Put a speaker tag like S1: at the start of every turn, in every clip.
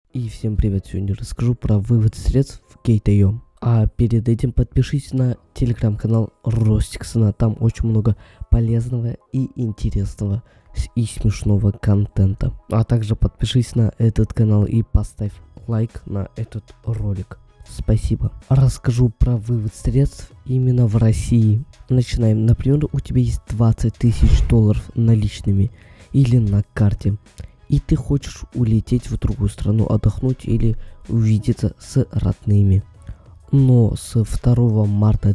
S1: И всем привет, сегодня расскажу про вывод средств в Gate.io. А перед этим подпишись на телеграм-канал Ростиксона, там очень много полезного и интересного и смешного контента. А также подпишись на этот канал и поставь лайк на этот ролик. Спасибо. Расскажу про вывод средств именно в России. Начинаем. Например, у тебя есть 20 тысяч долларов наличными или на карте. И ты хочешь улететь в другую страну отдохнуть или увидеться с родными. Но с 2 марта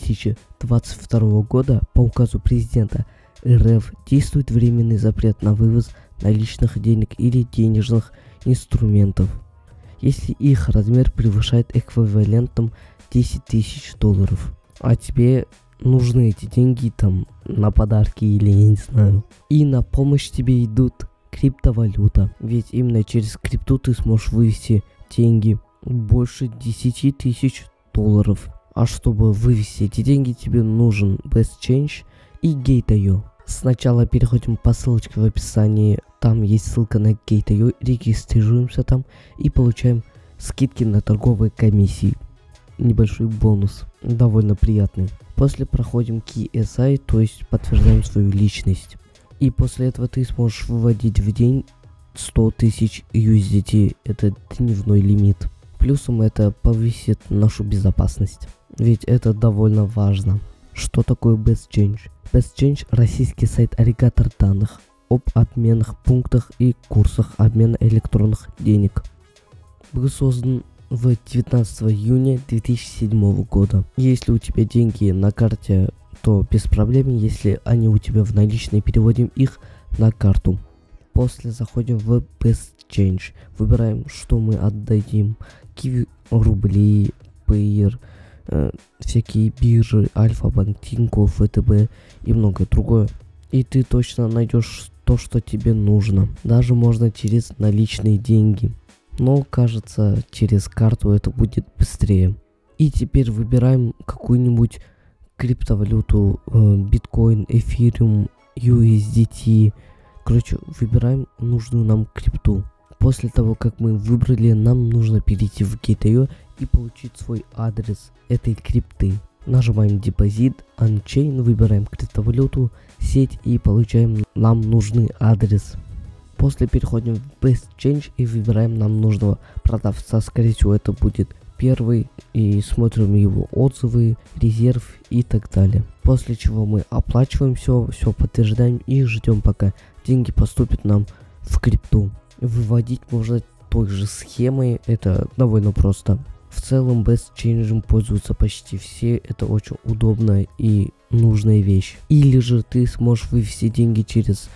S1: 2022 года по указу президента РФ действует временный запрет на вывоз наличных денег или денежных инструментов, если их размер превышает эквивалентом 10 тысяч долларов. А тебе нужны эти деньги там на подарки или я не знаю. И на помощь тебе идут криптовалюта, ведь именно через крипту ты сможешь вывести деньги больше 10 тысяч долларов. А чтобы вывести эти деньги, тебе нужен BestChange и Gate.io. Сначала переходим по ссылочке в описании, там есть ссылка на Gate.io, регистрируемся там и получаем скидки на торговые комиссии. Небольшой бонус, довольно приятный. После проходим KSI, то есть подтверждаем свою личность. И после этого ты сможешь выводить в день 100 тысяч USDT, это дневной лимит. Плюсом это повысит нашу безопасность, ведь это довольно важно. Что такое BestChange? BestChange – российский сайт-агрегатор данных об обменных пунктах и курсах обмена электронных денег. Был создан в 19 июня 2007 года. Если у тебя деньги на карте, то без проблем, если они у тебя в наличные, переводим их на карту. После заходим в BestChange, выбираем, что мы отдадим: Kiwi, рубли, Payeer, всякие биржи, Альфа-банк, Тинькофф, ВТБ и многое другое. И ты точно найдешь то, что тебе нужно. Даже можно через наличные деньги, но кажется, через карту это будет быстрее. И теперь выбираем какую-нибудь криптовалюту, биткоин, эфириум, USDT. Короче, выбираем нужную нам крипту. После того, как мы выбрали, нам нужно перейти в Gate.io и получить свой адрес этой крипты. Нажимаем депозит, Unchain, выбираем криптовалюту, сеть и получаем нам нужный адрес. После переходим в BestChange и выбираем нам нужного продавца. Скорее всего, это будет первый, и смотрим его отзывы, резерв и так далее. После чего мы оплачиваем все подтверждаем и ждем, пока деньги поступят нам в крипту. Выводить можно той же схемой, это довольно просто. В целом BestChange пользуются почти все, это очень удобная и нужная вещь. Или же ты сможешь вывести деньги через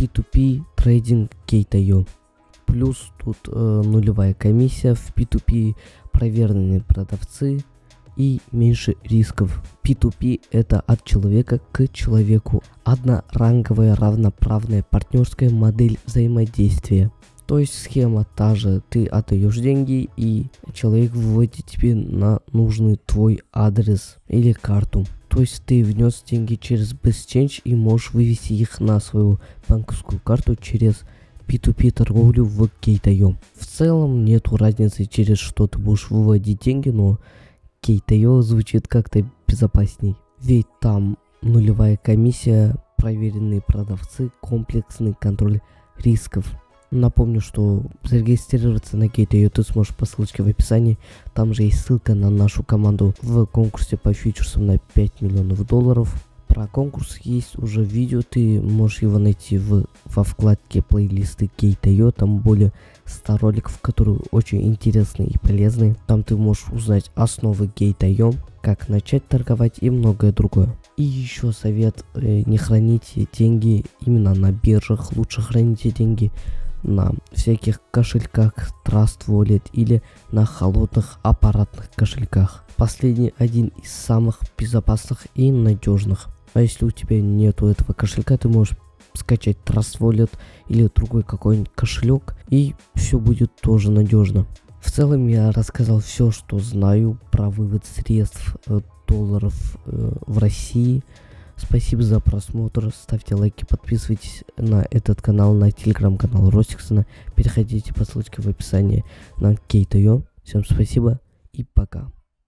S1: P2P трейдинг Gate.io. Плюс тут нулевая комиссия, в P2P проверенные продавцы и меньше рисков. P2P это от человека к человеку, одноранговая равноправная партнерская модель взаимодействия. То есть схема та же, ты отдаешь деньги и человек выводит тебе на нужный твой адрес или карту. То есть ты внес деньги через BestChange и можешь вывести их на свою банковскую карту через P2P торговлю в Gate.io. В целом нету разницы, через что ты будешь выводить деньги, но Gate.io звучит как-то безопасней. Ведь там нулевая комиссия, проверенные продавцы, комплексный контроль рисков. Напомню, что зарегистрироваться на Gate.io ты сможешь по ссылочке в описании. Там же есть ссылка на нашу команду в конкурсе по фьючерсам на 5 миллионов долларов. Про конкурс есть уже видео, ты можешь его найти во вкладке плейлисты Gate.io. Там более 100 роликов, которые очень интересные и полезные. Там ты можешь узнать основы Gate.io, как начать торговать и многое другое. И еще совет: не храните деньги именно на биржах, лучше храните деньги на всяких кошельках Trust Wallet или на холодных аппаратных кошельках. Последний один из самых безопасных и надежных. А если у тебя нету этого кошелька, ты можешь скачать Trust Wallet или другой какой-нибудь кошелек, и все будет тоже надежно. В целом я рассказал все, что знаю про вывод средств долларов в России. Спасибо за просмотр, ставьте лайки, подписывайтесь на этот канал, на телеграм-канал Ростиксона, переходите по ссылочке в описании на Кейт.io. Всем спасибо и пока.